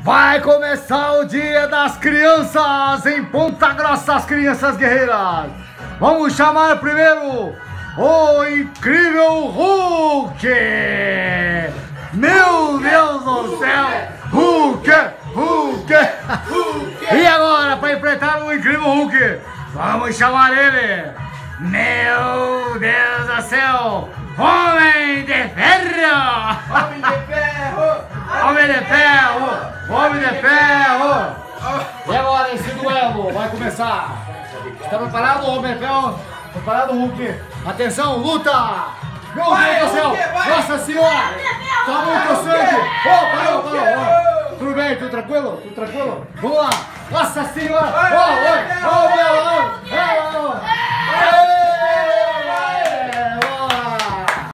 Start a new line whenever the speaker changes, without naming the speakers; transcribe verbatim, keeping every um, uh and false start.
Vai começar o Dia das Crianças em Ponta Grossa, as crianças guerreiras. Vamos chamar primeiro o incrível Hulk. Meu Deus do céu, Hulk, Hulk, Hulk. E agora, para enfrentar o incrível Hulk, vamos chamar ele. Meu Deus do céu, Homem de Ferro.
Homem de Ferro.
Homem de Ferro! Homem de Ferro! E agora esse duelo vai começar! Está preparado, Homem de Ferro? Preparado, Hulk? Atenção, luta! Meu
Vai,
Deus do céu!
Hulk, vai!
Nossa Senhora! Tá muito sangue! Oh, parou, parou! Oh, tudo bem? Tudo tranquilo? Tudo tranquilo? Vamos lá! Nossa Senhora!